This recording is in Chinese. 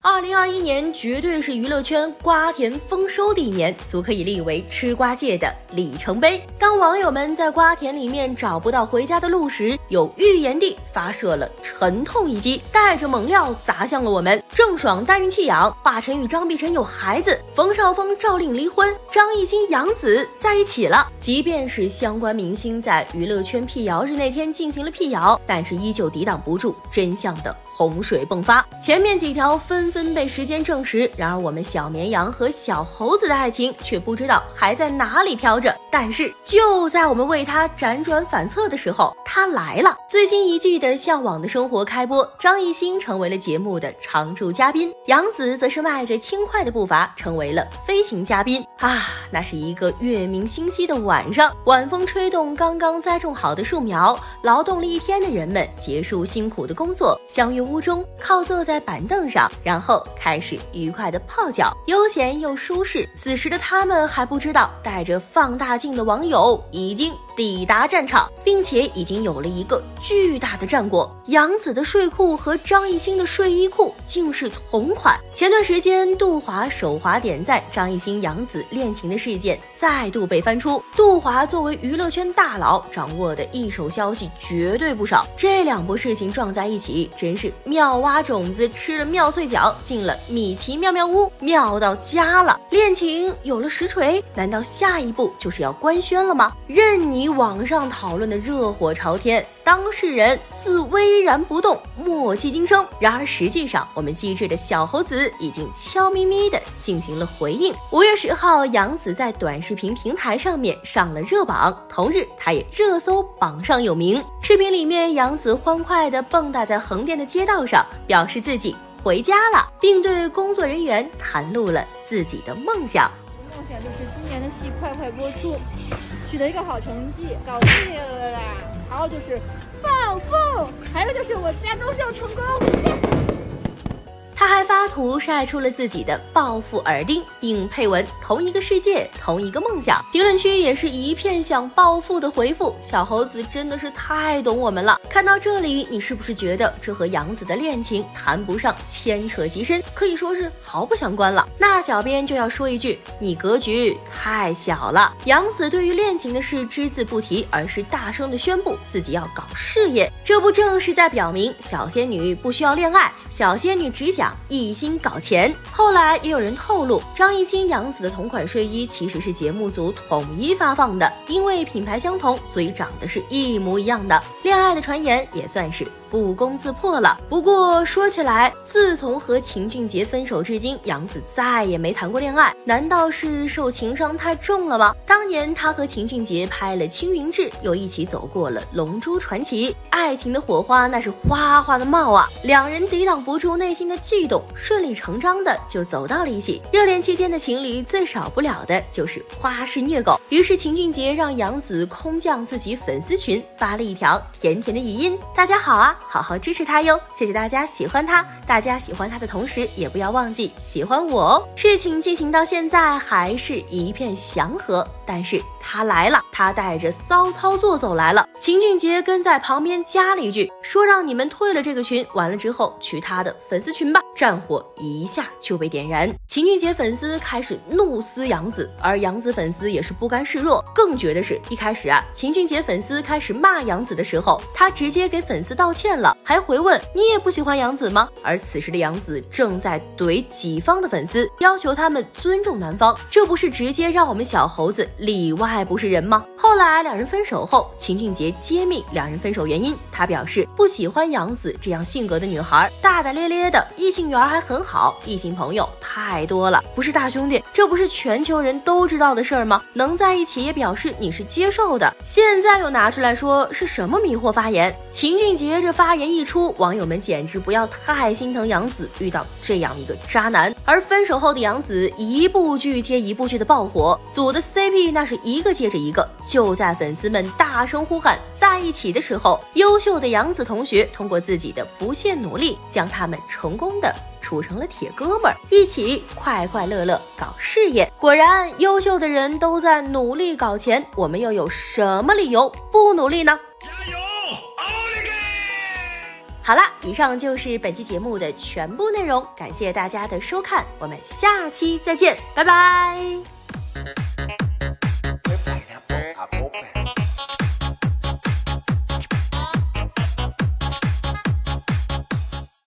2021年绝对是娱乐圈瓜田丰收的一年，足可以立为吃瓜界的里程碑。当网友们在瓜田里面找不到回家的路时，有预言地发射了沉痛一击，带着猛料砸向了我们。郑爽代孕弃养，华晨宇张碧晨有孩子，冯绍峰赵令离婚，张艺兴杨紫在一起了。即便是相关明星在娱乐圈辟谣日那天进行了辟谣，但是依旧抵挡不住真相的洪水迸发。前面几条纷纷被时间证实，然而我们小绵羊和小猴子的爱情却不知道还在哪里飘着。但是就在我们为他辗转反侧的时候，他来了。最新一季的《向往的生活》开播，张艺兴成为了节目的常驻嘉宾，杨紫则是迈着轻快的步伐成为了飞行嘉宾。那是一个月明星稀的晚上，晚风吹动刚刚栽种好的树苗，劳动了一天的人们结束辛苦的工作，相约屋中，靠坐在板凳上，然后开始愉快的泡脚，悠闲又舒适。此时的他们还不知道，带着放大镜的网友已经抵达战场，并且已经有了一个巨大的战果。杨紫的睡裤和张艺兴的睡衣裤竟是同款。前段时间杜华手滑点赞张艺兴杨紫恋情的事件再度被翻出，杜华作为娱乐圈大佬，掌握的一手消息绝对不少，这两波事情撞在一起，真是妙蛙种子吃了妙脆角，进了米奇妙妙屋，妙到家了。恋情有了实锤，难道下一步就是要官宣了吗？任你网上讨论的热火朝天，当事人自巍然不动，默契今生。然而实际上，我们机智的小猴子已经悄咪咪的进行了回应。5月10号，杨紫在短视频平台上面上了热榜，同日她也热搜榜上有名。视频里面，杨紫欢快地蹦跶在横店的街道上，表示自己回家了，并对工作人员袒露了自己的梦想。 梦想就是今年的戏快快播出，取得一个好成绩，搞定了啦。然后就是暴富，还有就是我家装修成功。 他还发图晒出了自己的暴富耳钉，并配文同一个世界，同一个梦想。评论区也是一片想暴富的回复，小猴子真的是太懂我们了。看到这里，你是不是觉得这和杨紫的恋情谈不上牵扯极深，可以说是毫不相关了？那小编就要说一句，你格局太小了。杨紫对于恋情的事只字不提，而是大声的宣布自己要搞事业，这不正是在表明小仙女不需要恋爱，小仙女只想一心搞钱。后来也有人透露，张艺兴杨紫的同款睡衣其实是节目组统一发放的，因为品牌相同，所以长得是一模一样的。恋爱的传言也算是不攻自破了。不过说起来，自从和秦俊杰分手至今，杨紫再也没谈过恋爱，难道是受情伤太重了吗？当年她和秦俊杰拍了《青云志》，又一起走过了《龙珠传奇》，爱情的火花那是哗哗的冒啊！两人抵挡不住内心的悸动，顺理成章的就走到了一起。热恋期间的情侣最少不了的就是花式虐狗，于是秦俊杰让杨紫空降自己粉丝群，发了一条甜甜的语音：大家好啊，好好支持他哟，谢谢大家喜欢他，大家喜欢他的同时也不要忘记喜欢我哦。事情进行到现在还是一片祥和，但是他来了，他带着骚操作走来了。秦俊杰跟在旁边加了一句，说让你们退了这个群，完了之后去他的粉丝群吧。战火一下就被点燃，秦俊杰粉丝开始怒撕杨紫，而杨紫粉丝也是不甘示弱。更绝的是，一开始秦俊杰粉丝开始骂杨紫的时候，他直接给粉丝道歉了，还回问你也不喜欢杨紫吗？而此时的杨紫正在怼己方的粉丝，要求他们尊重男方，这不是直接让我们小猴子里外不是人吗？后来两人分手后，秦俊杰揭秘两人分手原因，他表示不喜欢杨紫这样性格的女孩，大大咧咧的，异性缘还很好，异性朋友太多了。不是大兄弟，这不是全球人都知道的事儿吗？能在一起也表示你是接受的，现在又拿出来说是什么迷惑发言？秦俊杰这发言一出，网友们简直不要太心疼杨紫遇到这样一个渣男。而分手后的杨紫一部剧接一部剧的爆火，组的 CP 那是一个接着一个。就在粉丝们大声呼喊在一起的时候，优秀的杨紫同学通过自己的不懈努力，将他们成功的处成了铁哥们儿，一起快快乐乐搞事业。果然，优秀的人都在努力搞钱，我们又有什么理由不努力呢？加油！ 好了，以上就是本期节目的全部内容，感谢大家的收看，我们下期再见，拜拜。